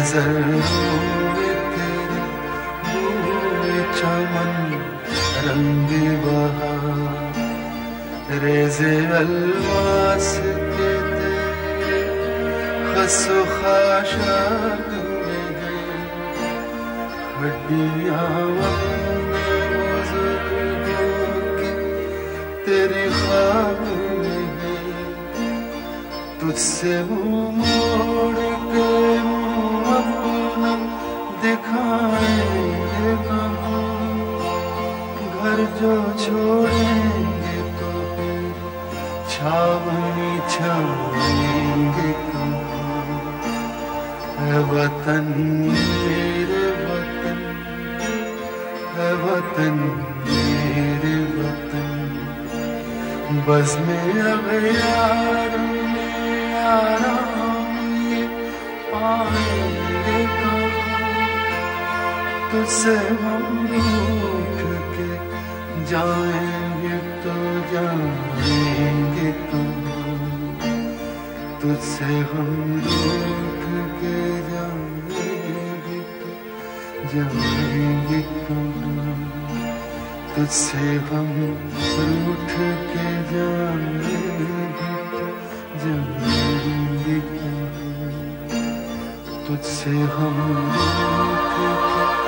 नजरों तेरे बूए चमन रंग बहार, रेज़े अलवास के तेरे खसो खाशाक में है, हड्डियां बुजुर्गों की तेरी ख्वाब में है, तुझसे मुंह मोड़ के मुंह अपना दिखाएंगे कहाँ, घर जो छोड़ेंगे तो छावनी छाएंगे कहाँ। है वतन मेरे वतन, है वतन मेरे वतन, बस में अब यारों में आराम ये पाएंगे कहाँ, तुझसे हम रूठ के जाएंगे तो जाएंगे कहाँ, तुझसे हम रूठ के जाएंगे तो जाएंगे कहाँ, तुझसे हम रूठ के जाएंगे तो जाएंगे कहाँ, तुझसे हम रूठ के